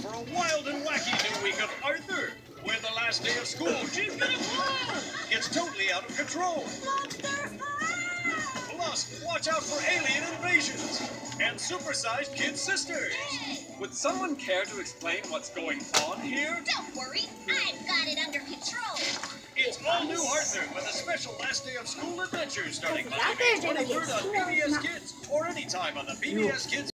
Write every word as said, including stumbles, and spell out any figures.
for a wild and wacky new week of Arthur, where the last day of school, she's gonna blow, gets totally out of control. Monster! Plus, watch out for alien invasions and supersized kid sisters. Hey! Would someone care to explain what's going on here? Don't worry, I've got it under control. It's all new Arthur with a special last day of school adventure starting Out Monday, there, May twenty-third on Jimmy. P B S Kids or anytime on the P B S Kids.